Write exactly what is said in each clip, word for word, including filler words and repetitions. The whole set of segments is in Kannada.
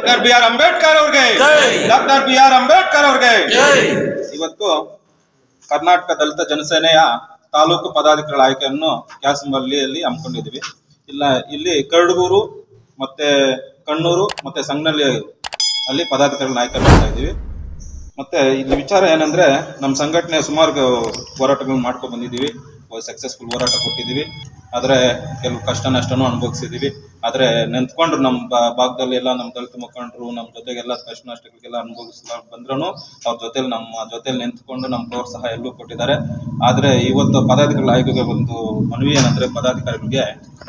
ಡಾಕ್ಟರ್ ಬಿ ಆರ್ ಅಂಬೇಡ್ಕರ್ ಅವ್ರಿಗೆ, ಡಾಕ್ಟರ್ ಬಿ ಆರ್ ಅಂಬೇಡ್ಕರ್ ಅವ್ರಿಗೆ. ಇವತ್ತು ಕರ್ನಾಟಕ ದಲಿತ ಜನಸೇನೆಯ ತಾಲೂಕು ಪದಾಧಿಕಾರಿಗಳ ಆಯ್ಕೆಯನ್ನು ಕ್ಯಾಸಂಬಳ್ಳಿಯಲ್ಲಿ ಹಮ್ಮಿಕೊಂಡಿದ್ದೀವಿ. ಇಲ್ಲ ಇಲ್ಲಿ ಕರಡೂರು ಮತ್ತೆ ಕಣ್ಣೂರು ಮತ್ತೆ ಸಂಗನಹಳ್ಳಿ ಅಲ್ಲಿ ಪದಾಧಿಕಾರಿಗಳ ಆಯ್ಕೆ ಮಾಡ್ತಾ ಇದ್ದೀವಿ. ಮತ್ತೆ ಇಲ್ಲಿ ವಿಚಾರ ಏನಂದ್ರೆ, ನಮ್ಮ ಸಂಘಟನೆ ಸುಮಾರು ಹೋರಾಟಗಳನ್ನ ಮಾಡ್ಕೊಂಡು ಬಂದಿದ್ದೀವಿ, ಸಕ್ಸಸ್ಫುಲ್ ಹೋರಾಟ ಕೊಟ್ಟಿದ್ದೀವಿ. ಆದರೆ ಕೆಲವು ಕಷ್ಟ ನಷ್ಟನೂ ಅನುಭವಿಸಿದ್ದೀವಿ. ಆದರೆ ನಿಂತ್ಕೊಂಡ್ರು ನಮ್ಮ ಭಾಗದಲ್ಲಿ ಎಲ್ಲ ನಮ್ಮ ದಲಿತ ಮುಖಂಡರು ನಮ್ಮ ಜೊತೆಗೆಲ್ಲ ಕಷ್ಟ ನಷ್ಟಗಳಿಗೆಲ್ಲ ಅನುಭವಿಸ್ತಾ ಬಂದ್ರೂ ಅವ್ರ ಜೊತೆಲಿ ನಮ್ಮ ಜೊತೆಲಿ ನಿಂತ್ಕೊಂಡು ನಮ್ಮ ಪ್ರೋತ್ಸಾಹ ಎಲ್ಲೂ ಕೊಟ್ಟಿದ್ದಾರೆ. ಆದರೆ ಇವತ್ತು ಪದಾಧಿಕಾರಿಗಳ ಆಯ್ಕೆಗೆ ಒಂದು ಮನವಿ ಏನಂದ್ರೆ, ಪದಾಧಿಕಾರಿಗಳಿಗೆ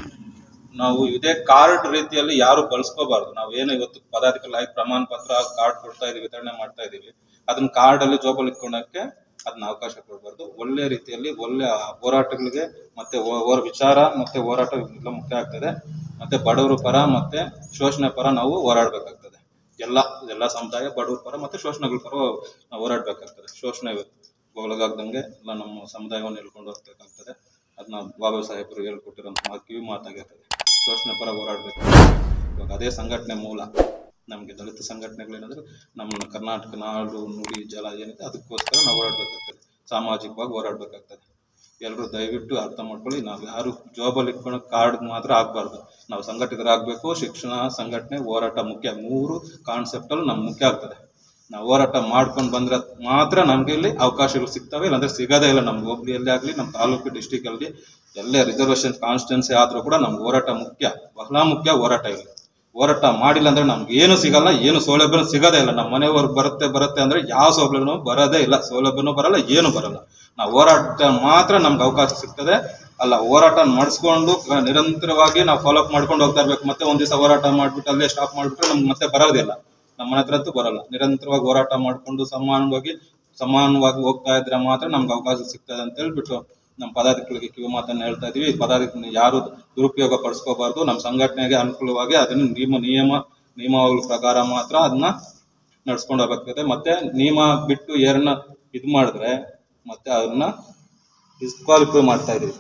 ನಾವು ಇದೇ ಕಾರ್ಡ್ ರೀತಿಯಲ್ಲಿ ಯಾರು ಬಳಸ್ಕೋಬಾರ್ದು. ನಾವೇನು ಇವತ್ತು ಪದಾಧಿಕಾರಿಗಳ ಆಯ್ಕೆ ಪ್ರಮಾಣ ಪತ್ರ ಕಾರ್ಡ್ ಕೊಡ್ತಾ ಇದೀವಿ, ವಿತರಣೆ ಮಾಡ್ತಾ ಇದೀವಿ, ಅದನ್ನ ಕಾರ್ಡ್ ಅಲ್ಲಿ ಜೋಬಲ್ಲಿ ಇಟ್ಕೊಳಕ್ಕೆ ಅದನ್ನ ಅವಕಾಶ ಕೊಡಬಾರ್ದು. ಒಳ್ಳೆ ರೀತಿಯಲ್ಲಿ ಒಳ್ಳೆ ಹೋರಾಟಗಳಿಗೆ ಮತ್ತೆ ವಿಚಾರ ಮತ್ತೆ ಹೋರಾಟ ಎಲ್ಲ ಮುಖ್ಯ ಆಗ್ತದೆ. ಮತ್ತೆ ಬಡವರ ಪರ ಮತ್ತೆ ಶೋಷಣೆ ಪರ ನಾವು ಹೋರಾಡ್ಬೇಕಾಗ್ತದೆ. ಎಲ್ಲ ಎಲ್ಲ ಸಮುದಾಯ ಬಡವರ ಪರ ಮತ್ತೆ ಶೋಷಣೆಗಳ ಪರ ನಾವು ಹೋರಾಡ್ಬೇಕಾಗ್ತದೆ. ಶೋಷಣೆ ಒಳಗಾಗ್ದಂಗೆ ಎಲ್ಲ ನಮ್ಮ ಸಮುದಾಯವನ್ನು ಹೇಳ್ಕೊಂಡು ಹೋಗ್ಬೇಕಾಗ್ತದೆ. ಅದನ್ನ ಬಾಬಾ ಸಾಹೇಬರು ಹೇಳ್ಕೊಟ್ಟಿರೋಂಥ ಕಿವಿ ಮಾತಾಗಿರ್ತದೆ. ಶೋಷಣೆ ಪರ ಹೋರಾಡ್ಬೇಕು. ಇವಾಗ ಅದೇ ಸಂಘಟನೆ ಮೂಲ. ನಮಗೆ ದಲಿತ ಸಂಘಟನೆಗಳೇನಂದ್ರೆ ನಮ್ಮ ಕರ್ನಾಟಕ ನಾಡು ನುಡಿ ಜಲ ಏನಿದೆ ಅದಕ್ಕೋಸ್ಕರ ನಾವು ಹೋರಾಡ್ಬೇಕಾಗ್ತದೆ. ಸಾಮಾಜಿಕವಾಗಿ ಹೋರಾಡ್ಬೇಕಾಗ್ತದೆ. ಎಲ್ಲರೂ ದಯವಿಟ್ಟು ಅರ್ಥ ಮಾಡ್ಕೊಳ್ಳಿ. ನಾವು ಯಾರು ಜಾಬಲ್ಲಿ ಇಟ್ಕೊಂಡು ಕಾರ್ಡ್ ಮಾತ್ರ ಆಗ್ಬಾರ್ದು. ನಾವು ಸಂಘಟಿತರಾಗಬೇಕು. ಶಿಕ್ಷಣ, ಸಂಘಟನೆ, ಹೋರಾಟ ಮುಖ್ಯ. ಮೂರು ಕಾನ್ಸೆಪ್ಟಲ್ಲಿ ನಮ್ಗೆ ಮುಖ್ಯ ಆಗ್ತದೆ. ನಾವು ಹೋರಾಟ ಮಾಡ್ಕೊಂಡು ಬಂದ್ರೆ ಮಾತ್ರ ನಮ್ಗೆ ಇಲ್ಲಿ ಅವಕಾಶಗಳು ಸಿಗ್ತವೆ. ಇಲ್ಲಾಂದ್ರೆ ಸಿಗೋದೇ ಇಲ್ಲ. ನಮ್ಮ ಹೋಬಳಿಯಲ್ಲಿ ಆಗಲಿ, ನಮ್ಮ ತಾಲೂಕು ಡಿಸ್ಟಿಕ್ ಅಲ್ಲಿ ಎಲ್ಲೇ ರಿಸರ್ವೇಶನ್ ಕಾನ್ಸ್ಟಿಟ್ಯೂನ್ಸಿ ಆದ್ರೂ ಕೂಡ ನಮ್ಗೆ ಹೋರಾಟ ಮುಖ್ಯ, ಬಹಳ ಮುಖ್ಯ. ಹೋರಾಟ ಇಲ್ಲ, ಹೋರಾಟ ಮಾಡಿಲ್ಲ ಅಂದ್ರೆ ನಮ್ಗೆ ಏನು ಸಿಗಲ್ಲ, ಏನು ಸೌಲಭ್ಯನೂ ಸಿಗೋದೇ ಇಲ್ಲ. ನಮ್ಮ ಮನೆಯವ್ರಿಗೆ ಬರುತ್ತೆ ಬರುತ್ತೆ ಅಂದ್ರೆ ಯಾವ ಸೌಲಭ್ಯನೂ ಬರೋದೇ ಇಲ್ಲ, ಸೌಲಭ್ಯನೂ ಬರಲ್ಲ, ಏನು ಬರಲ್ಲ. ನಾವು ಹೋರಾಟ ಮಾತ್ರ ನಮ್ಗೆ ಅವಕಾಶ ಸಿಗ್ತದೆ. ಅಲ್ಲ, ಹೋರಾಟ ಮಾಡಿಸ್ಕೊಂಡು ನಿರಂತರವಾಗಿ ನಾವು ಫಾಲೋ ಅಪ್ ಮಾಡ್ಕೊಂಡು ಹೋಗ್ತಾ ಇರ್ಬೇಕು. ಮತ್ತೆ ಒಂದ್ ದಿವಸ ಹೋರಾಟ ಮಾಡ್ಬಿಟ್ಟು ಅಲ್ಲೇ ಸ್ಟಾಪ್ ಮಾಡ್ಬಿಟ್ರೆ ನಮ್ಗೆ ಮತ್ತೆ ಬರೋದಿಲ್ಲ, ನಮ್ಮ ಮನೆ ಹತ್ರ ಅಂತೂ ಬರಲ್ಲ. ನಿರಂತರವಾಗಿ ಹೋರಾಟ ಮಾಡ್ಕೊಂಡು ಸಮಾನವಾಗಿ ಸಮಾನವಾಗಿ ಹೋಗ್ತಾ ಇದ್ರೆ ಮಾತ್ರ ನಮ್ಗೆ ಅವಕಾಶ ಸಿಗ್ತದೆ ಅಂತ ಹೇಳ್ಬಿಟ್ಟು ನಮ್ಮ ಪದಾಧಿಕಾರಿಗೆ ಕಿವಿ ಮಾತನ್ನ ಹೇಳ್ತಾ ಇದೀವಿ. ಪದಾಧಿಕಾರಿ ಯಾರು ದುರುಪಯೋಗ ಪಡಿಸ್ಕೋಬಾರ್ದು. ನಮ್ಮ ಸಂಘಟನೆಗೆ ಅನುಕೂಲವಾಗಿ ಅದನ್ನ ನಿಯಮ ನಿಯಮ ನಿಯಮಾವಳಿ ಪ್ರಕಾರ ಮಾತ್ರ ಅದನ್ನ ನಡ್ಸ್ಕೊಂಡು ಹೋಗ್ಬೇಕಾಗ್ತದೆ. ಮತ್ತೆ ನಿಯಮ ಬಿಟ್ಟು ಏರನ್ನ ಇದು ಮಾಡಿದ್ರೆ ಮತ್ತೆ ಅದನ್ನ ಡಿಸ್ಕ್ವಾಲಿಫೈ ಮಾಡ್ತಾ ಇದೀವಿ.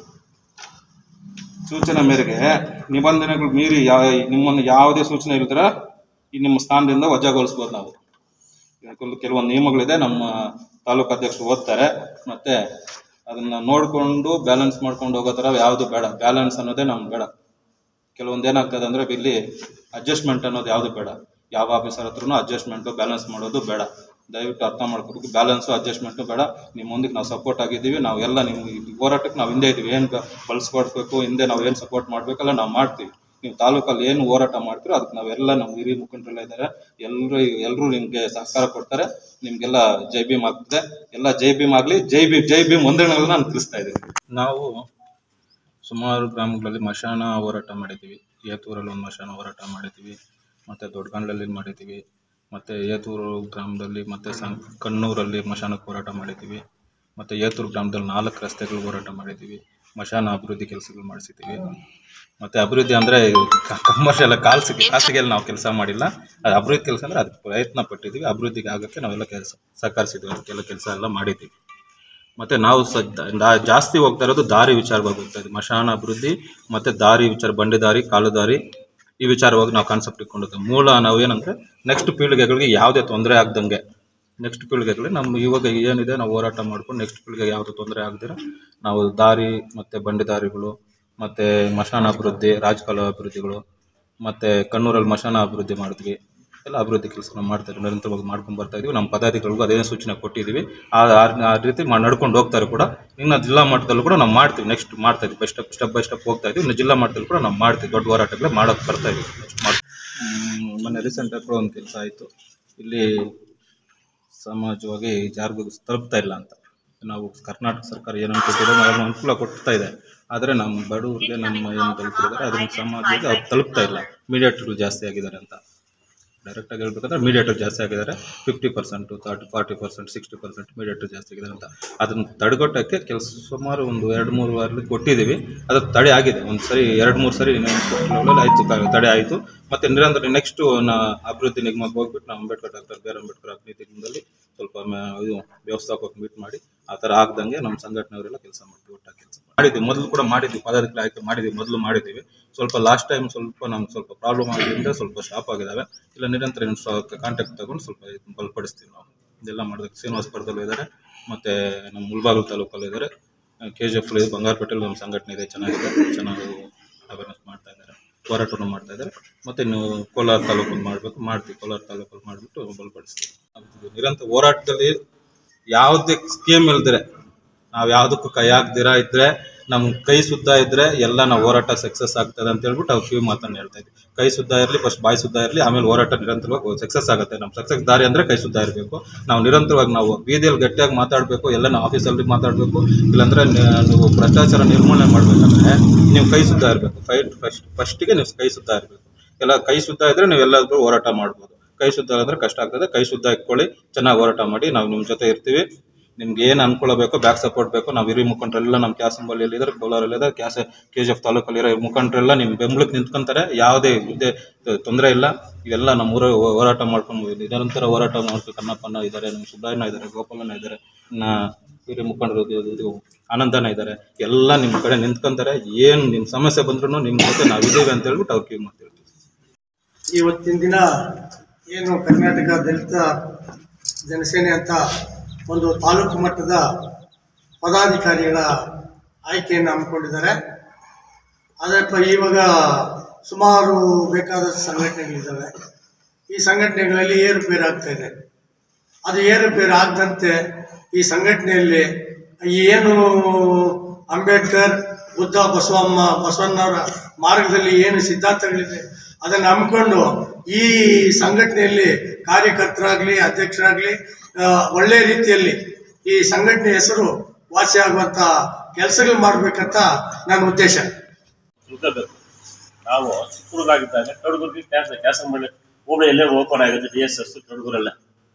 ಸೂಚನೆ ಮೇರೆಗೆ ನಿಬಂಧನೆಗಳು ಮೀರಿ ಯಾವ ನಿಮ್ಮನ್ನು ಯಾವುದೇ ಸೂಚನೆ ಇಲ್ದ್ರೆ ಈ ನಿಮ್ಮ ಸ್ಥಾನದಿಂದ ವಜಾಗೊಳಿಸ್ಬೋದು. ನಾವು ಕೆಲವೊಂದು ನಿಯಮಗಳಿದೆ, ನಮ್ಮ ತಾಲೂಕು ಅಧ್ಯಕ್ಷರು ಓದ್ತಾರೆ. ಮತ್ತೆ ಅದನ್ನ ನೋಡ್ಕೊಂಡು ಬ್ಯಾಲೆನ್ಸ್ ಮಾಡ್ಕೊಂಡು ಹೋಗೋ ಥರ ಯಾವುದು ಬೇಡ. ಬ್ಯಾಲೆನ್ಸ್ ಅನ್ನೋದೇ ನಮ್ಗೆ ಬೇಡ. ಕೆಲವೊಂದು ಏನಾಗ್ತದೆ ಅಂದ್ರೆ ಇಲ್ಲಿ ಅಡ್ಜಸ್ಟ್ಮೆಂಟ್ ಅನ್ನೋದು ಯಾವುದು ಬೇಡ. ಯಾವ ಆಫೀಸರ್ ಹತ್ರನೂ ಅಡ್ಜಸ್ಟ್ಮೆಂಟು ಬ್ಯಾಲೆನ್ಸ್ ಮಾಡೋದು ಬೇಡ. ದಯವಿಟ್ಟು ಅರ್ಥ ಮಾಡ್ಕೋಬೇಕು. ಬ್ಯಾಲೆನ್ಸು ಅಡ್ಜಸ್ಟ್ಮೆಂಟು ಬೇಡ. ನಿಮ್ಮ ಮುಂದಕ್ಕೆ ನಾವು ಸಪೋರ್ಟ್ ಆಗಿದ್ದೀವಿ. ನಾವೆಲ್ಲ ನಿಮ್ಗೆ ಹೋರಾಟಕ್ಕೆ ನಾವು ಹಿಂದೆ ಇದ್ದೀವಿ. ಏನು ಬಳಸ್ಕೊಡ್ಬೇಕು, ಹಿಂದೆ ನಾವು ಏನು ಸಪೋರ್ಟ್ ಮಾಡಬೇಕಲ್ಲ ನಾವು ಮಾಡ್ತೀವಿ. ನೀವು ತಾಲೂಕಲ್ಲಿ ಏನು ಹೋರಾಟ ಮಾಡ್ತೀರೋ ಅದಕ್ಕೆ ನಾವೆಲ್ಲ ನಮ್ಮ ಹಿರಿಯ ಮುಖಂಡರೆಲ್ಲ ಇದ್ದಾರೆ. ಎಲ್ಲರೂ ಎಲ್ಲರೂ ನಿಮಗೆ ಸಹಕಾರ ಕೊಡ್ತಾರೆ. ನಿಮಗೆಲ್ಲ ಜೈ ಭೀಮ್ ಆಗ್ತದೆ. ಎಲ್ಲ ಜೈ ಭೀಮ್ ಆಗಲಿ. ಜೈ ಭೀಮ್ ಜೈ ಭೀಮ್ ವಂದನೆಗಳನ್ನ ನಾನು ತಿಳಿಸ್ತಾ ಇದ್ದೀನಿ. ನಾವು ಸುಮಾರು ಗ್ರಾಮಗಳಲ್ಲಿ ಮಶಾನ ಹೋರಾಟ ಮಾಡಿದ್ದೀವಿ. ಏತೂರಲ್ಲಿ ಒಂದು ಮಶಾನ ಹೋರಾಟ ಮಾಡಿದ್ದೀವಿ. ಮತ್ತು ದೊಡ್ಡಗಂಡ್ಲಲ್ಲಿ ಮಾಡಿದ್ದೀವಿ. ಮತ್ತು ಏತೂರು ಗ್ರಾಮದಲ್ಲಿ ಮತ್ತು ಸಂ ಕಣ್ಣೂರಲ್ಲಿ ಮಶಾನಕ್ಕೆ ಹೋರಾಟ ಮಾಡಿದ್ದೀವಿ. ಮತ್ತು ಏತೂರು ಗ್ರಾಮದಲ್ಲಿ ನಾಲ್ಕು ರಸ್ತೆಗಳು ಹೋರಾಟ ಮಾಡಿದ್ದೀವಿ. ಮಶಾನ ಅಭಿವೃದ್ಧಿ ಕೆಲಸಗಳು ಮಾಡಿಸಿದ್ದೀವಿ. ಮತ್ತು ಅಭಿವೃದ್ಧಿ ಅಂದರೆ ಕಮರ್ಷಿಯಲ್ ಕಾಲ್ಸಿಗೆ ಖಾಸಗಿಯಲ್ಲಿ ನಾವು ಕೆಲಸ ಮಾಡಿಲ್ಲ. ಅದು ಅಭಿವೃದ್ಧಿ ಕೆಲಸ ಅಂದರೆ ಅದಕ್ಕೆ ಪ್ರಯತ್ನ ಪಟ್ಟಿದ್ದೀವಿ. ಅಭಿವೃದ್ಧಿಗೆ ಆಗೋಕ್ಕೆ ನಾವೆಲ್ಲ ಕೆಲಸ ಸಹಕರಿಸಿದ್ದೀವಿ. ಅದಕ್ಕೆಲ್ಲ ಕೆಲಸ ಎಲ್ಲ ಮಾಡಿದ್ದೀವಿ. ಮತ್ತು ನಾವು ಸದ್ಯ ಜಾಸ್ತಿ ಹೋಗ್ತಾ ಇರೋದು ದಾರಿ ವಿಚಾರವಾಗಿ ಹೋಗ್ತಾ ಇದ್ದೀವಿ. ಮಶಾನ ಅಭಿವೃದ್ಧಿ ಮತ್ತು ದಾರಿ ವಿಚಾರ, ಬಂಡೆ ದಾರಿ, ಕಾಲು ದಾರಿ, ಈ ವಿಚಾರವಾಗಿ ನಾವು ಕಾನ್ಸೆಪ್ಟ್ ಇಟ್ಕೊಂಡಿದ್ದೀವಿ. ಮೂಲ ನಾವು ಏನಂದರೆ ನೆಕ್ಸ್ಟ್ ಪೀಳಿಗೆಗಳಿಗೆ ಯಾವುದೇ ತೊಂದರೆ ಆಗ್ದಂಗೆ, ನೆಕ್ಸ್ಟ್ ಪೀಳಿಗೆಗಳಿಗೆ ನಮ್ಮ ಇವಾಗ ಏನಿದೆ ನಾವು ಹೋರಾಟ ಮಾಡ್ಕೊಂಡು ನೆಕ್ಸ್ಟ್ ಪೀಳಿಗೆಗೆ ಯಾವುದೇ ತೊಂದರೆ ಆಗದಿರ ನಾವು ದಾರಿ ಮತ್ತು ಬಂಡೆ ದಾರಿಗಳು ಮತ್ತು ಮಶಾನ ಅಭಿವೃದ್ಧಿ, ರಾಜಕಾಲ ಅಭಿವೃದ್ಧಿಗಳು ಮತ್ತು ಕಣ್ಣೂರಲ್ಲಿ ಮಶಾನ ಅಭಿವೃದ್ಧಿ ಮಾಡಿದ್ವಿ. ಎಲ್ಲ ಅಭಿವೃದ್ಧಿ ಕೆಲಸ ಮಾಡ್ತಾರೆ, ನಿರಂತರವಾಗಿ ಮಾಡ್ಕೊಂಡು ಬರ್ತಾ ಇದೀವಿ. ನಮ್ಮ ಪದಾಧಿಕಾರಿಗಳಿಗೂ ಅದೇ ಸೂಚನೆ ಕೊಟ್ಟಿದ್ದೀವಿ. ಆ ಆ ರೀತಿ ನಡ್ಕೊಂಡು ಹೋಗ್ತಾರೆ ಕೂಡ. ಇನ್ನು ಜಿಲ್ಲಾ ಮಟ್ಟದಲ್ಲೂ ಕೂಡ ನಾವು ಮಾಡ್ತೀವಿ. ನೆಕ್ಸ್ಟ್ ಮಾಡ್ತಾ ಇದ್ದೀವಿ. By step step by step ಹೋಗ್ತಾ ಇದ್ದೀವಿ. ಇನ್ನು ಜಿಲ್ಲಾ ಮಟ್ಟದಲ್ಲಿ ಕೂಡ ನಾವು ಮಾಡ್ತೀವಿ. ದೊಡ್ಡ ಹೋರಾಟಗಳೇ ಮಾಡೋಕ್ಕೆ ಬರ್ತಾ ಇದ್ದೀವಿ. ನೆಕ್ಸ್ಟ್ ಮಾಡಿ ಮೊನ್ನೆ ರೀಸೆಂಟಾಗಿ ಕೂಡ ಒಂದು ಕೆಲಸ ಆಯಿತು. ಇಲ್ಲಿ ಸಮಾಜವಾಗಿ ಯಾರಿಗೂ ತಲುಪ್ತಾ ಇಲ್ಲ ಅಂತ ನಾವು ಕರ್ನಾಟಕ ಸರ್ಕಾರ ಏನಂತ ಕೊಟ್ಟಿದೆ ಅದನ್ನು ಅನುಕೂಲ ಕೊಡ್ತಾ ಇದೆ. ಆದರೆ ನಮ್ಮ ಬಡವರಿಗೆ ನಮ್ಮ ಏನು ತಲುಪಿದ್ದಾರೆ ಅದನ್ನು ಸಮಾಜಕ್ಕೆ ಅವ್ರು ತಲುಪ್ತಾ ಇಲ್ಲ. ಮೀಡಿಯೇಟರ್ಗಳು ಜಾಸ್ತಿ ಆಗಿದ್ದಾರೆ ಅಂತ ಡೈರೆಕ್ಟಾಗಿ ಹೇಳ್ಬೇಕಂದ್ರೆ ಮೀಡಿಯೇಟರ್ ಜಾಸ್ತಿ ಆಗಿದ್ದಾರೆ. Fifty percent thirty forty percent sixty percent mediator ಜಾಸ್ತಿ ಆಗಿದ್ದಾರೆ ಅಂತ ಅದನ್ನು ತಡೆಗಟ್ಟೋಕ್ಕೆ ಕೆಲಸ ಸುಮಾರು ಒಂದು ಎರಡು ಮೂರು ವಾರಲ್ಲಿ ಕೊಟ್ಟಿದ್ದೀವಿ. ಅದು ತಡೆ ಆಗಿದೆ. ಒಂದು ಸರಿ ಎರಡು ಮೂರು ಸರಿ ಆಯಿತು, ತಡೆ ಆಯಿತು. ಮತ್ತು ನಿರಂತರ ನೆಕ್ಸ್ಟು ನಾ ಅಭಿವೃದ್ಧಿ ನಿಗಮಕ್ಕೆ ಹೋಗ್ಬಿಟ್ಟು ನಾವು Ambedkar doctor B R Ambedkar ಅಭಿವೃದ್ಧಿ ನಿಗಮದಲ್ಲಿ ಸ್ವಲ್ಪ ಇದು ವ್ಯವಸ್ಥಾಪಕ ಮೀಟ್ ಮಾಡಿ ಆ ಥರ ಆಗ್ದಂಗೆ ನಮ್ಮ ಸಂಘಟನೆಯವರೆಲ್ಲ ಕೆಲಸ ಮಾಡ್ತೀವಿ. ಒಟ್ಟಾಗಿ ಕೆಲಸ ಮಾಡಿದ್ವಿ, ಮೊದಲು ಕೂಡ ಮಾಡಿದ್ವಿ, ಪದಾಧಿಕಾರಿ ಆಯ್ಕೆ ಮಾಡಿದ್ವಿ, ಮೊದಲು ಮಾಡಿದ್ದೀವಿ. ಸ್ವಲ್ಪ ಲಾಸ್ಟ್ ಟೈಮ್ ಸ್ವಲ್ಪ ನಮ್ಗೆ ಸ್ವಲ್ಪ ಪ್ರಾಬ್ಲಮ್ ಆಗೋದ್ರಿಂದ ಸ್ವಲ್ಪ ಸ್ಟಾಪ್ ಆಗಿದ್ದಾವೆ. ಇಲ್ಲ ನಿರಂತರ ಕಾಂಟ್ಯಾಕ್ಟ್ ತಗೊಂಡು ಸ್ವಲ್ಪ ಬಲಪಡಿಸ್ತೀವಿ ನಾವು. ಇದೆಲ್ಲ ಮಾಡೋದಕ್ಕೆ ಶ್ರೀನಿವಾಸಪುರದಲ್ಲೂ ಇದ್ದಾರೆ, ಮತ್ತು ನಮ್ಮ ಮುಳಬಾಗಿಲು ತಾಲೂಕಲ್ಲೂ ಇದ್ದಾರೆ. ಕೆ ಜಿ ಎಫ್ ಬಂಗಾರಪೇಟೆಯಲ್ಲಿ ನಮ್ಮ ಸಂಘಟನೆ ಇದೆ, ಚೆನ್ನಾಗಿದೆ, ಚೆನ್ನಾಗಿ ಅವೇರ್ನೆಸ್ ಮಾಡ್ತಾ ಇದ್ದಾರೆ, ಹೋರಾಟವನ್ನು ಮಾಡ್ತಾ ಇದ್ದಾರೆ. ಮತ್ತು ಇನ್ನು ಕೋಲಾರ ತಾಲೂಕಲ್ಲಿ ಮಾಡಬೇಕು ಮಾಡ್ತೀವಿ, ಕೋಲಾರ ತಾಲೂಕಲ್ಲಿ ಮಾಡಿಬಿಟ್ಟು ಬಲಪಡಿಸ್ತೀವಿ. ನಿರಂತರ ಹೋರಾಟದಲ್ಲಿ ಯಾವುದೇ ಸ್ಕೀಮ್ ಇಲ್ದಿರೆ, ನಾವು ಯಾವುದಕ್ಕೂ ಕೈ ಹಾಕ್ದಿರ ಇದ್ರೆ, ನಮ್ಮ ಕೈ ಸುದ್ದ ಇದ್ರೆ ಎಲ್ಲ ನಾವು ಹೋರಾಟ ಸಕ್ಸಸ್ ಆಗ್ತದೆ ಅಂತ ಹೇಳ್ಬಿಟ್ಟು ಅವ್ರು ಕಿವಿ ಮಾತನ್ನು ಹೇಳ್ತಾ ಇದ್ವಿ. ಕೈ ಸುದ್ದ ಇರಲಿ, ಫಸ್ಟ್ ಬಾಯಿ ಸುದ್ದ ಇರಲಿ, ಆಮೇಲೆ ಹೋರಾಟ ನಿರಂತರವಾಗಿ ಸಕ್ಸಸ್ ಆಗುತ್ತೆ. ನಮ್ಮ ಸಕ್ಸಸ್ ದಾರಿ ಅಂದರೆ ಕೈ ಸುದ್ದ ಇರಬೇಕು. ನಾವು ನಿರಂತರವಾಗಿ ನಾವು ಬೀದಿಯಲ್ಲಿ ಗಟ್ಟಿಯಾಗಿ ಮಾತಾಡಬೇಕು, ಎಲ್ಲ ನಾವು ಆಫೀಸಲ್ಲಿ ಮಾತಾಡಬೇಕು. ಇಲ್ಲಾಂದರೆ ನೀವು ಭ್ರಷ್ಟಾಚಾರ ನಿರ್ಮೂಲನೆ ಮಾಡಬೇಕಂದ್ರೆ ನೀವು ಕೈ ಸುದ್ದ ಇರಬೇಕು. ಫೈಟ್ ಫಸ್ಟ್ ಫಸ್ಟಿಗೆ ನೀವು ಕೈ ಸುದ್ದ ಇರಬೇಕು. ಎಲ್ಲ ಕೈ ಸುದ್ದ ಇದ್ದರೆ ನೀವು ಎಲ್ಲಾದರೂ ಹೋರಾಟ ಮಾಡ್ಬೋದು. ಕೈ ಸುದ್ದ ಆದರೆ ಕಷ್ಟ ಆಗ್ತದೆ. ಕೈ ಸುದ್ದ ಇಟ್ಕೊಳ್ಳಿ, ಚೆನ್ನಾಗಿ ಹೋರಾಟ ಮಾಡಿ, ನಾವು ನಿಮ್ಮ ಜೊತೆ ಇರ್ತೀವಿ. ನಿಮ್ಗೆ ಏನು ಅನುಕೂಲ ಬೇಕೋ, ಬ್ಯಾಕ್ ಸಪೋರ್ಟ್ ಬೇಕೋ, ನಾವು ಹಿರಿಯ ಮುಖಂಡರೆಲ್ಲ ನಮ್ಮ ಕ್ಯಾಸಂಬಳ್ಳಿಯಲ್ಲಿ ಇದ್ದಾರೆ, ಕೋಲಾರಲ್ಲಿ ಇದ್ದಾರೆ, ಕ್ಯಾಸ ಕೆ ಜಿ ಎಫ್ ತಾಲೂಕಲ್ಲಿ ಇರೋ ಮುಖಂಡರೆಲ್ಲ ನಿಮ್ಮ ಬೆಂಬಲಕ್ಕೆ ನಿಂತ್ಕೊಂತಾರೆ. ಯಾವುದೇ ಹುದ್ದೆ ತೊಂದರೆ ಇಲ್ಲ. ಇವೆಲ್ಲ ನಮ್ಮ ಊರ ಹೋರಾಟ ಮಾಡ್ಕೊಂಡು ನಿರಂತರ ಹೋರಾಟ ಮಾಡ್ಕೊಂಡು ಕಣ್ಣಪ್ಪನ ಇದ್ದಾರೆ, ನಮ್ಮ ಸುಬ್ಬಯ್ಯನ ಇದ್ದಾರೆ, ಗೋಪಾಲನ ಇದ್ದಾರೆ, ನಾ ಹಿರಿಯ ಮುಖಂಡರು ಇದು ಆನಂದನ ಇದ್ದಾರೆ. ಎಲ್ಲ ನಿಮ್ಮ ಕಡೆ ನಿಂತ್ಕೊಂತಾರೆ. ಏನು ನಿಮ್ಮ ಸಮಸ್ಯೆ ಬಂದ್ರೂ ನಿಮ್ಮ ಜೊತೆ ನಾವಿದ್ದೇವೆ ಅಂತ ಹೇಳ್ಬಿಟ್ಟು ಅವ್ರು ಕಿವಿ ಮಾತಾಡ್ತೀವಿ. ಇವತ್ತಿನ ದಿನ ಏನು ಕರ್ನಾಟಕ ದಲಿತ ಜನಸೇನೆ ಅಂತ ಒಂದು ತಾಲೂಕು ಮಟ್ಟದ ಪದಾಧಿಕಾರಿಗಳ ಆಯ್ಕೆಯನ್ನು ಹಮ್ಮಿಕೊಂಡಿದ್ದಾರೆ. ಅದಪ್ಪ ಇವಾಗ ಸುಮಾರು ಬೇಕಾದಷ್ಟು ಸಂಘಟನೆಗಳಿದ್ದಾವೆ. ಈ ಸಂಘಟನೆಗಳಲ್ಲಿ ಏರುಪೇರು ಆಗ್ತಾ ಇದೆ. ಅದು ಏರುಪೇರು ಆಗದಂತೆ ಈ ಸಂಘಟನೆಯಲ್ಲಿ ಏನು ಅಂಬೇಡ್ಕರ್, ಬುದ್ಧ, ಬಸವಮ್ಮ ಬಸವಣ್ಣವರ ಮಾರ್ಗದಲ್ಲಿ ಏನು ಸಿದ್ಧಾಂತಗಳಿದೆ ಅದನ್ನು ಹಮ್ಮಿಕೊಂಡು ಈ ಸಂಘಟನೆಯಲ್ಲಿ ಕಾರ್ಯಕರ್ತರಾಗಲಿ ಅಧ್ಯಕ್ಷರಾಗಲಿ ಒಳ್ಳೆ ರೀತಿಯಲ್ಲಿ ಈ ಸಂಘಟನೆ ಹೆಸರು ವಾಸಿ ಆಗುವಂಥ ಕೆಲಸಗಳು ಮಾಡಬೇಕಂತ ನನ್ನ ಉದ್ದೇಶ. ನಾವು ಚಿಕ್ಕೂರಾಗಿದ್ದಾಗ ಕಡೂರಿಗೆ ಕ್ಯಾಸ ಕ್ಯಾಸಂಬಳ್ಳಿ ಹೋಬಳಿ ಎಲ್ಲೇ ಓಪನ್ ಆಗಿದೆ, ಡಿ ಎಸ್ ಎಸ್ ಕಡೂರಲ್ಲೇ.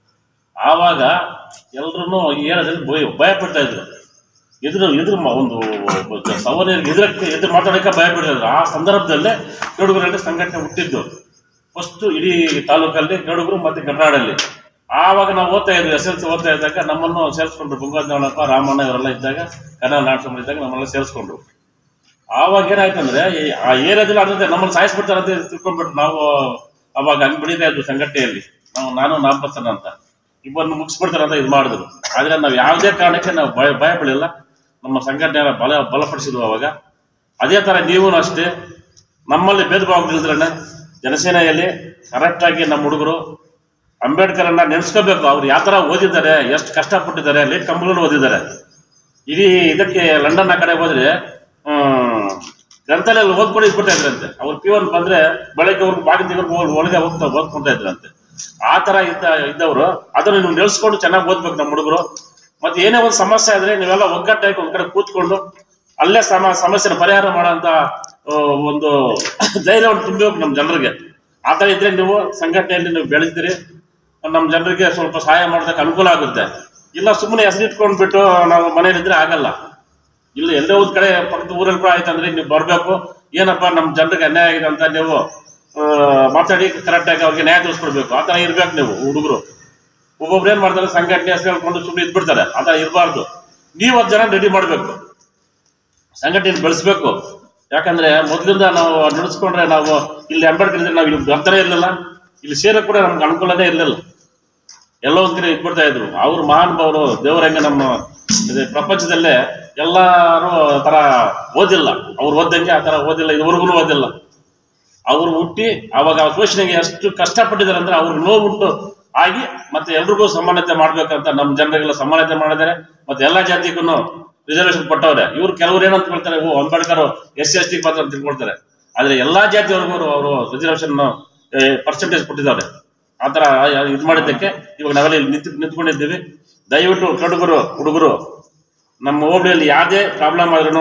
ಆವಾಗ ಎಲ್ಲರೂ ಏನಾದ್ರೆ ಭಯ ಭಯ ಪಡ್ತಾ ಇದ್ರು. ಎದುರು ಎದುರು ಒಂದು ಸವರ್ಣರಿಗೆ ಎದುರಕ್ಕೆ ಎದುರು ಮಾತಾಡೋಕ್ಕೆ ಭಯ ಪಡ್ತಾ ಇದ್ರು. ಆ ಸಂದರ್ಭದಲ್ಲೇ ಕಡೂರಲ್ಲಿ ಸಂಘಟನೆ ಹುಟ್ಟಿದ್ದು ಫಸ್ಟು ಇಡೀ ತಾಲೂಕಲ್ಲಿ, ಕಡೂರು ಮತ್ತು ಗಡ್ನಾಡಲ್ಲಿ. ಆವಾಗ ನಾವು ಓದ್ತಾ ಇದ್ವಿ, ಎಸ್ ಎಲ್ ಸಿ ಓದ್ತಾ ಇದ್ದಾಗ ನಮ್ಮನ್ನು ಸೇರಿಸ್ಕೊಂಡ್ರು. ಬಂಗಾರಪ್ಪ, ರಾಮಣ್ಣ ಇವರೆಲ್ಲ ಇದ್ದಾಗ, ಕನ್ನಡ ನಾಟಕ ಇದ್ದಾಗ ನಮ್ಮನ್ನ ಸೇರಿಸ್ಕೊಂಡ್ರು. ಆವಾಗ ಏನಾಯ್ತಂದ್ರೆ ಆ ಏರಿಯಾದಲ್ಲಿ ಅದಂತೆ ನಮ್ಮನ್ನು ಸಾಯಿಸ್ಬಿಡ್ತಾರೆ ಅಂತ ತಿಳ್ಕೊಂಡ್ಬಿಟ್ಟು ನಾವು ಅವಾಗ ಹಂಗೆ ಬೆಳೀತಾ ಇದ್ವಿ ಸಂಘಟನೆಯಲ್ಲಿ. ನಾವು ನಾನು ನಾಮಪಸ್ತನ ಅಂತ ಇಬ್ಬರನ್ನು ಮುಗಿಸ್ಬಿಡ್ತಾರೆ ಅಂತ ಇದು ಮಾಡಿದ್ರು. ಆದರೆ ನಾವು ಯಾವುದೇ ಕಾರಣಕ್ಕೆ ನಾವು ಭಯ ಭಯ ಬೀಳಿಲ್ಲ. ನಮ್ಮ ಸಂಘಟನೆಯ ಬಲ ಬಲಪಡಿಸಿದ್ವು ಅವಾಗ. ಅದೇ ಥರ ನೀವು ಅಷ್ಟೇ ನಮ್ಮಲ್ಲಿ ಭೇದ ಭಾವ ಇಲ್ದ್ರೇ ಜನಸೇನೆಯಲ್ಲಿ ಕರೆಕ್ಟಾಗಿ ನಮ್ಮ ಹುಡುಗರು ಅಂಬೇಡ್ಕರನ್ನ ನೆನೆಸ್ಕೋಬೇಕು. ಅವ್ರು ಯಾವ ಥರ ಓದಿದ್ದಾರೆ, ಎಷ್ಟು ಕಷ್ಟಪಟ್ಟಿದ್ದಾರೆ, ಲೇಟ್ ಕಂಪ್ಲೀಟ್ ಓದಿದ್ದಾರೆ. ಇಡೀ ಇದಕ್ಕೆ ಲಂಡನ್ ಆ ಕಡೆ ಹೋದ್ರೆ ಗ್ರಂಥಾಲಯಲ್ಲಿ ಓದ್ಕೊಂಡು ಇದ್ಬಿಡ್ತಾ ಇದ್ರಂತೆ. ಅವ್ರು ಪಿ ಒನ್ ಬಂದ್ರೆ ಬೆಳಗ್ಗೆ ಅವ್ರಿಗೆ ಬಾಗಿ ತೆಗೆದು ಒಳಗೆ ಹೋಗ್ತಾ ಓದ್ಕೊಳ್ತಾ ಇದ್ರಂತೆ. ಆ ಥರ ಇದ್ದ ಇದ್ದವರು ಅದನ್ನು ನೀವು ನೆಲೆಸ್ಕೊಂಡು ಚೆನ್ನಾಗಿ ಓದ್ಬೇಕು ನಮ್ಮ ಹುಡುಗರು. ಮತ್ತೆ ಏನೇ ಒಂದು ಸಮಸ್ಯೆ ಆದರೆ ನೀವೆಲ್ಲ ಒಗ್ಗಟ್ಟಾಗಿ ಒಂದು ಕಡೆ ಕೂತ್ಕೊಂಡು ಅಲ್ಲೇ ಸಮ ಸಮಸ್ಯೆನ ಪರಿಹಾರ ಮಾಡೋಂಥ ಒಂದು ಧೈರ್ಯವನ್ನು ತುಂಬಬೇಕು ನಮ್ಮ ಜನರಿಗೆ. ಆ ಥರ ಇದ್ರೆ ನೀವು ಸಂಘಟನೆಯಲ್ಲಿ ನೀವು ಬೆಳೆದಿರಿ, ನಮ್ಮ ಜನರಿಗೆ ಸ್ವಲ್ಪ ಸಹಾಯ ಮಾಡೋದಕ್ಕೆ ಅನುಕೂಲ ಆಗುತ್ತೆ. ಇಲ್ಲ ಸುಮ್ಮನೆ ಹೆಸರಿಟ್ಕೊಂಡ್ಬಿಟ್ಟು ನಾವು ಮನೇಲಿದ್ರೆ ಆಗಲ್ಲ. ಇಲ್ಲ ಎಲ್ಲೇ ಒಂದು ಕಡೆ ಪಕ್ಕದ ಊರಲ್ಲಿ ಕೂಡ ಆಯ್ತಂದ್ರೆ ನೀವು ಬರಬೇಕು. ಏನಪ್ಪ ನಮ್ಮ ಜನರಿಗೆ ಅನ್ಯಾಯ ಆಗಿದೆ ಅಂತ ನೀವು ಮಾತಾಡಿ ಕರೆಕ್ಟಾಗಿ ಅವ್ರಿಗೆ ನ್ಯಾಯ ತೋರಿಸ್ಕೊಡ್ಬೇಕು. ಆ ಥರ ಇರ್ಬೇಕು ನೀವು ಹುಡುಗರು. ಒಬ್ಬೊಬ್ರು ಏನು ಮಾಡ್ತಾರೆ, ಸಂಘಟನೆ ಹೆಸರು ಹೇಳ್ಕೊಂಡು ಸುಮ್ಮನೆ ಇದ್ಬಿಡ್ತಾರೆ. ಆ ಥರ ಇರಬಾರ್ದು. ನೀವು ಹತ್ತು ಜನ ರೆಡಿ ಮಾಡಬೇಕು, ಸಂಘಟನೆ ಬೆಳೆಸ್ಬೇಕು. ಯಾಕಂದ್ರೆ ಮೊದಲಿಂದ ನಾವು ನಡೆಸ್ಕೊಂಡ್ರೆ ನಾವು ಇಲ್ಲಿ ಅಂಬೇಡ್ಕರ್ ಇದ್ರೆ ನಾವು ಇಲ್ಲಿ ಬರ್ತಾನೆ ಇರಲಿಲ್ಲ, ಇಲ್ಲಿ ಸೇರಕ್ಕೆ ಕೂಡ ನಮ್ಗೆ ಅನುಕೂಲನೇ ಇರಲಿಲ್ಲ. ಎಲ್ಲ ಒಂದ್ ಕಡೆ ಇಟ್ಬಿಡ್ತಾ ಇದ್ರು. ಅವ್ರು ಮಹಾನುಭಾವರು ದೇವರಂಗೆ ನಮ್ಮ ಪ್ರಪಂಚದಲ್ಲೇ ಎಲ್ಲರೂ ತರ ಓದಿಲ್ಲ. ಅವ್ರು ಓದಂಗೆ ಆ ತರ ಓದಿಲ್ಲ, ಇದುವರೆಗೂ ಓದಿಲ್ಲ. ಅವ್ರು ಹುಟ್ಟಿ ಅವಾಗ ಶೋಷಣೆಗೆ ಎಷ್ಟು ಕಷ್ಟಪಟ್ಟಿದ್ದಾರೆ ಅಂದ್ರೆ ಅವ್ರಿಗೆ ನೋವುಂಟು ಆಗಿ ಮತ್ತೆ ಎಲ್ರಿಗೂ ಸಮಾನತೆ ಮಾಡ್ಬೇಕಂತ ನಮ್ಮ ಜನರಿಗೆಲ್ಲ ಸಮಾನತೆ ಮಾಡಿದ್ದಾರೆ. ಮತ್ತೆ ಎಲ್ಲಾ ಜಾತಿಗೂ ರಿಸರ್ವೇಶನ್ ಕೊಟ್ಟವ್ರೆ. ಇವ್ರು ಕೆಲವ್ರು ಏನಂತ ಹೇಳ್ತಾರೆ, ಓ Ambedkar S C S T ಮಾತ್ರ ಅಂತ ತಿಳ್ಕೊಳ್ತಾರೆ. ಆದ್ರೆ ಎಲ್ಲಾ ಜಾತಿಯವ್ರಿಗೂ ಅವರು ರಿಸರ್ವೇಶನ್ ಪರ್ಸೆಂಟೇಜ್ ಕೊಟ್ಟಿದ್ದಾರೆ. ಆ ತರ ಇದು ಮಾಡಿದ್ದಕ್ಕೆ ಇವಾಗ ನಾವೆಲ್ಲ ಇಲ್ಲಿ ನಿಂತು ನಿಂತ್ಕೊಂಡಿದ್ದೀವಿ. ದಯವಿಟ್ಟು ಕಡುಗರು ಹುಡುಗರು ನಮ್ಮ ಹೋಬಳಿಯಲ್ಲಿ ಯಾವುದೇ ಪ್ರಾಬ್ಲಮ್ ಆದ್ರೂ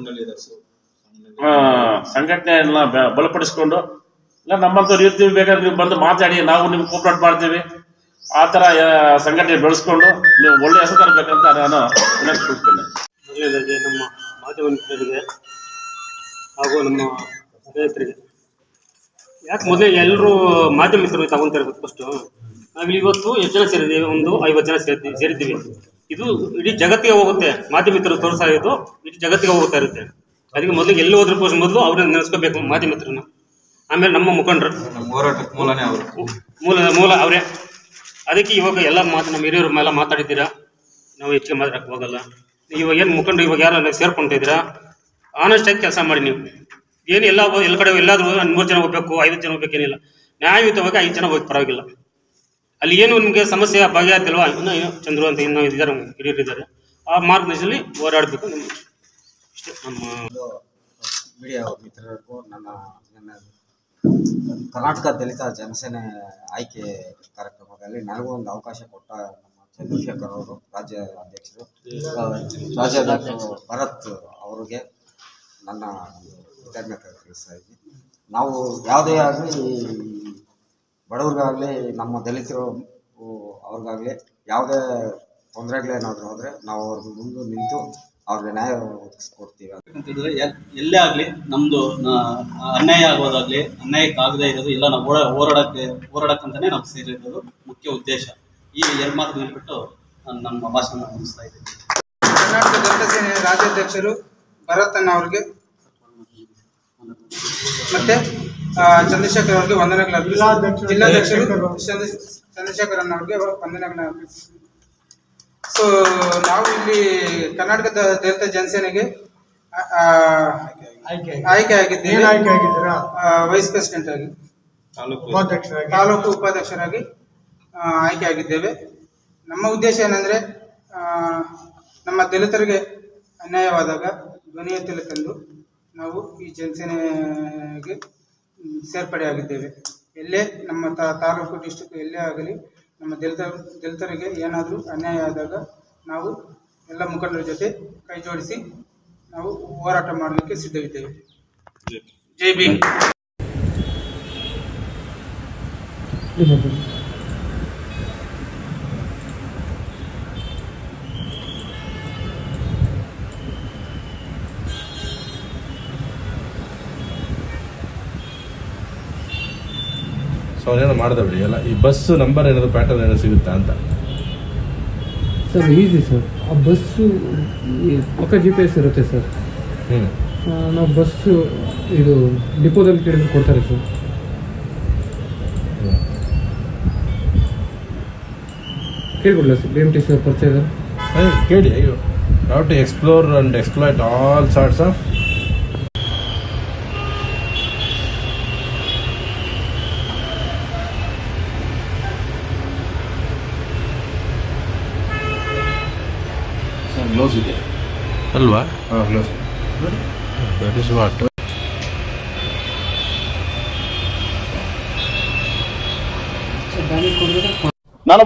ಸಂಘಟನೆಯನ್ನ ಬಲಪಡಿಸ್ಕೊಂಡು ಇಲ್ಲ ನಮ್ಮಂತವ್ರು ಇರ್ತೀವಿ, ಬೇಕಾದ್ರೆ ನೀವು ಬಂದು ಮಾತಾಡಿ, ನಾವು ನಿಮ್ಗೆ ಕೋಪರೇಟ್ ಮಾಡ್ತೀವಿ. ಆ ಥರ ಸಂಘಟನೆ ಬೆಳೆಸ್ಕೊಂಡು ನೀವು ಒಳ್ಳೆ ಹೆಸರು ತರಬೇಕಂತ ನಾನು ವಿನಂತಿಸ್ಕೊಳ್ತೇನೆ. ಮೊದಲನೇದಾಗಿ ನಮ್ಮ ಮಾಧ್ಯಮ ಮಿತ್ರರಿಗೆ ಹಾಗೂ ನಮ್ಮ ಸ್ನೇಹಿತರಿಗೆ, ಯಾಕೆ ಮೊದಲೇ ಎಲ್ಲರೂ ಮಾಧ್ಯಮ ಮಿತ್ರರು ತಗೊಂತಾ ಇರ್ಬೇಕು. ಫಸ್ಟು ನಾವಿಲ್ಲಿ ಇವತ್ತು ಎಷ್ಟು ಜನ ಸೇರಿದ್ದೀವಿ, ಒಂದು ಐವತ್ತು ಜನ ಸೇರ್ತೀವಿ ಸೇರಿದ್ದೀವಿ ಇದು ಇಡೀ ಜಗತ್ತಿಗೆ ಹೋಗುತ್ತೆ. ಮಾಧ್ಯಮಿತ್ರರು ತೋರಿಸ್ತಾ ಇದ್ದು ಇಡೀ ಜಗತ್ತಿಗೆ ಹೋಗ್ತಾ ಇರುತ್ತೆ. ಅದಕ್ಕೆ ಮೊದಲಿಗೆ ಎಲ್ಲಿ ಹೋದ್ರ ಮೊದಲು ಅವ್ರನ್ನ ನೆನೆಸ್ಕೋಬೇಕು ಮಾಧ್ಯಮಿತ್ರನ. ಆಮೇಲೆ ನಮ್ಮ ಮುಖಂಡರು ಮೂಲನೇ ಅವರು ಮೂಲ ಮೂಲ ಅವರೇ. ಅದಕ್ಕೆ ಇವಾಗ ಎಲ್ಲ ಮಾತು ನಮ್ಮ ಹಿರಿಯರ ಮೇಲೆ ಮಾತಾಡಿದ್ದೀರಾ, ನಾವು ಹೆಚ್ಚಿಗೆ ಮಾತಾಡಕ್ಕೆ ಹೋಗಲ್ಲ. ಇವಾಗ ಏನು ಮುಖಂಡರು ಇವಾಗ ಯಾರು ಸೇರ್ಕೊಳ್ತಾ ಇದ್ದೀರಾ, ಆನೆಸ್ಟಾಗಿ ಕೆಲಸ ಮಾಡಿ. ನೀವು ಏನು ಎಲ್ಲ ಎಲ್ಲ ಕಡೆ ಎಲ್ಲಾದ್ರೂ ಮೂರು ಜನ ಹೋಗ್ಬೇಕು, ಐದು ಜನ ಹೋಗ್ಬೇಕೇನಿಲ್ಲ. ನ್ಯಾಯಯುತವಾಗಿ ಐದು ಜನ ಹೋಗಿ ಪರವಾಗಿಲ್ಲ. ಅಲ್ಲಿ ಏನು ನಿಮಗೆ ಸಮಸ್ಯೆ ಬಗೆಹರಿದಿಲ್ವಾ, ಇನ್ನೂ ಏನೋ ಚಂದ್ರು ಅಂತ ಇನ್ನೂ ಇದ್ದಾರೆ ಹಿರಿಯರಿದ್ದಾರೆ, ಆ ಮಾರ್ಗದರ್ಶನದಲ್ಲಿ ಹೋರಾಡಬೇಕು. ನಮ್ಮ ಇಷ್ಟೇ ನಮ್ಮ ಮೀಡಿಯಾ ಮಿತ್ರರಿಗೂ ನನ್ನ ನನ್ನ ಕರ್ನಾಟಕ ದಲಿತ ಜನಸೇನೆ ಆಯ್ಕೆ ಕಾರ್ಯಕ್ರಮದಲ್ಲಿ ನನಗೂ ಒಂದು ಅವಕಾಶ ಕೊಟ್ಟ ನಮ್ಮ ಚಂದ್ರಶೇಖರ್ ಅವರು, ರಾಜ್ಯ ಅಧ್ಯಕ್ಷರು, ರಾಜ್ಯಾಧ್ಯಕ್ಷರು ಭರತ್ ಅವರಿಗೆ ನನ್ನ ಕೃತಜ್ಞತೆ ತಿಳಿಸ್ತಾ ಇದ್ದೀನಿ. ನಾವು ಯಾವುದೇ ಆಗಲಿ ಬಡವ್ರಿಗಾಗಲಿ ನಮ್ಮ ದಲಿತರು ಅವ್ರಿಗಾಗಲಿ ಯಾವುದೇ ತೊಂದರೆಗಳೇನಾದರೂ ಹೋದರೆ ನಾವು ಅವ್ರಿಗೆ ಮುಂದೆ ನಿಂತು ಅವ್ರಿಗೆ ನ್ಯಾಯ ಒದಗಿಸ್ಕೊಡ್ತೀವಿ. ಅಂತಂದರೆ ಎಲ್ಲೇ ಆಗಲಿ ನಮ್ಮದು ಅನ್ಯಾಯ ಆಗೋದಾಗಲಿ, ಅನ್ಯಾಯಕ್ಕಾಗದೇ ಇರೋದು ಎಲ್ಲ ನಾವು ಓಡ ಹೋರಾಡಕ್ಕೆ ಹೋರಾಡಕ್ಕಂತಲೇ ನಾವು ಸೇರಿರೋದು ಮುಖ್ಯ ಉದ್ದೇಶ. ಈ ಎರಡು ಮಾತು ಹೇಳ್ಬಿಟ್ಟು ನಾನು ನಮ್ಮ ಭಾಷಣ ಮುಗಿಸ್ತಾ ಇದ್ದೀನಿ. ಕರ್ನಾಟಕ ದಲಿತ ಸೇನೆಯ ರಾಜ್ಯಾಧ್ಯಕ್ಷರು ಭರತಣ್ಣ ಅವ್ರಿಗೆ ಮತ್ತೆ ಚಂದ್ರಶೇಖರ್ ಅವ್ರಿಗೆ ವಂದನೆಗಳು ಅರ್ಪಿಸಿ, ಜಿಲ್ಲಾಧ್ಯಕ್ಷರು ಚಂದ್ರಶೇಖರ್ ಅಣ್ಣ ಅವ್ರಿಗೆ ವಂದನೆಗಳನ್ನ ಅರ್ಪಿಸಿ. ಸೊ ನಾವು ಇಲ್ಲಿ ಕರ್ನಾಟಕ ದಲಿತ ಜನಸೇನೆಗೆ ಆಯ್ಕೆ ಆಗಿದ್ದೇವೆ. ಆಯ್ಕೆ ಆಗಿದ್ದೀರಾ? ವೈಸ್ ಪ್ರೆಸಿಡೆಂಟ್ ಆಗಿ, ತಾಲೂಕು ಉಪಾಧ್ಯಕ್ಷರಾಗಿ ಆಯ್ಕೆ ಆಗಿದ್ದೇವೆ. ನಮ್ಮ ಉದ್ದೇಶ ಏನಂದರೆ, ನಮ್ಮ ದಲಿತರಿಗೆ ಅನ್ಯಾಯವಾದಾಗ ಧ್ವನಿ ಎತ್ತಲು ತಂದು ನಾವು ಈ ಜನಸೇನೆಗೆ ಸೇರ್ಪಡೆಯಾಗಿದ್ದೇವೆ. ಎಲ್ಲೇ ನಮ್ಮ ತಾಲೂಕು ಡಿಸ್ಟ್ರಿಕ್ಟ್ ಎಲ್ಲೇ ಆಗಲಿ ನಮ್ಮ ದಲಿತ ದಲಿತರಿಗೆ ಏನಾದರೂ ಅನ್ಯಾಯ ಆದಾಗ ನಾವು ಎಲ್ಲ ಮುಖಂಡರ ಜೊತೆ ಕೈ ಜೋಡಿಸಿ ನಾವು ಹೋರಾಟ ಮಾಡಲಿಕ್ಕೆ ಸಿದ್ಧವಿದ್ದೇವೆ. ಜೈ ಭೀಮ್. ಸೊ ಅವನೇನೋ ಮಾಡ್ದೆ ಬಿಡಿ ಎಲ್ಲ. ಈ ಬಸ್ ನಂಬರ್ ಏನಾದ್ರು ಪ್ಯಾಟರ್ನ್ ಏನೋ ಸಿಗುತ್ತಾ ಅಂತ ಸರ್? Easy sir. ಆ ಬಸ್ಸು ಪಕ್ಕ ಜಿ ಪಿ ಎಸ್ ಇರುತ್ತೆ ಸರ್. ಹ್ಞೂ ನಾವು ಬಸ್ಸು ಇದು ಡಿಪೋದಲ್ಲಿ ಕೇಳಿದ್ರೆ ಕೊಡ್ತಾರೆ ಸರ್. ಕೇಳ್ಬಿಡಲ್ಲ sir, B M T C ಅವ್ರ ಪರಿಚಯ ಇದೆ ಕೇಳಿ. ಅಯ್ಯೋ, how to explore and exploit all sorts of gloss ಇದೆ ಅಲ್ವಾ? ಹಾಂ, ಗ್ಲೋಸ್. ದಟ್ ಇಸ್ ವಾಟ್ ನಾನು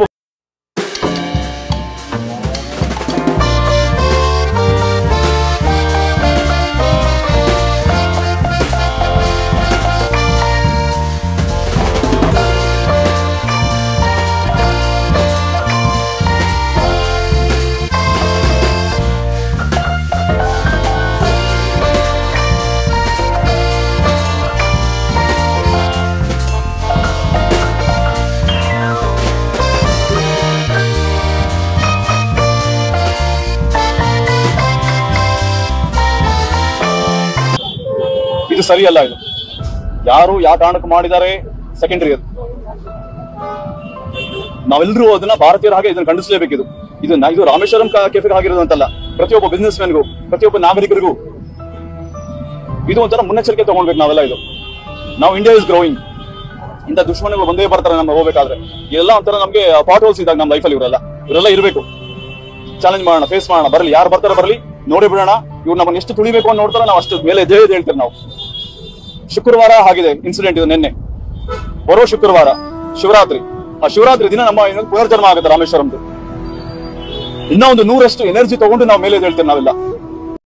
ಇದು ಸರಿಯಲ್ಲ. ಇದು ಯಾರು ಯಾವ ಕಾರಣಕ್ಕೆ ಮಾಡಿದ್ದಾರೆ ಸೆಕೆಂಡರಿ. ಅದು ನಾವೆಲ್ಲರೂ ಅದನ್ನ ಭಾರತೀಯರ ಹಾಗೆ ಇದನ್ನ ಖಂಡಿಸಲೇಬೇಕಿದು. ಇದು ಇದು ರಾಮೇಶ್ವರಂ ಕೆಫೆಗೆ ಆಗಿರೋದು ಅಂತಲ್ಲ, ಪ್ರತಿಯೊಬ್ಬ ಬಿಸ್ನೆಸ್ ಮ್ಯಾನ್ಗೂ ಪ್ರತಿಯೊಬ್ಬ ನಾಗರಿಕರಿಗೂ ಇದು ಒಂಥರ ಮುನ್ನೆಚ್ಚರಿಕೆ ತಗೊಳ್ಬೇಕು ನಾವೆಲ್ಲ. ಇದು ನಾವು ಇಂಡಿಯಾ ಇಸ್ ಗ್ರೋಯಿಂಗ್. ಇಂಥ ದುಶ್ಮನಿಗಳು ಬಂದೇ ಬರ್ತಾರೆ ನಮ್ಮ ಹೋಗ್ಬೇಕಾದ್ರೆ. ಇದೆಲ್ಲ ಒಂಥರ ನಮ್ಗೆ ಪಾಟ್ ಹೋಲ್ಸ್ ಇದ್ದಾಗ ನಮ್ಮ ಲೈಫಲ್ಲಿ ಇವರೆಲ್ಲ ಇವರೆಲ್ಲ ಇರಬೇಕು. ಚಾಲೆಂಜ್ ಮಾಡೋಣ, ಫೇಸ್ ಮಾಡೋಣ, ಬರಲಿ ಯಾರು ಬರ್ತಾರೆ ಬರಲಿ, ನೋಡಿ ಬಿಡೋಣ. ಇವ್ರು ನಮ್ಮನ್ನು ಎಷ್ಟು ತುಳಿಬೇಕು ಅಂತ ನೋಡ್ತಾರೆ, ನಾವು ಅಷ್ಟು ಮೇಲೆ ಎದ್ದೇಳ್ ಹೇಳ್ತೇವೆ ನಾವು. ಶುಕ್ರವಾರ ಆಗಿದೆ ಇನ್ಸಿಡೆಂಟ್. ಇದು ನಿನ್ನೆ ಬರೋ ಶುಕ್ರವಾರ ಶಿವರಾತ್ರಿ. ಆ ಶಿವರಾತ್ರಿ ದಿನ ನಮ್ಮ ಪುನರ್ಜನ್ಮ ಆಗುತ್ತೆ ರಾಮೇಶ್ವರಂದು. ಇನ್ನೂ ಒಂದು ನೂರಷ್ಟು ಎನರ್ಜಿ ತಗೊಂಡು ನಾವು ಮೇಲೆ ಎದ್ದೇಳ್ತೇವೆ ನಾವೆಲ್ಲ.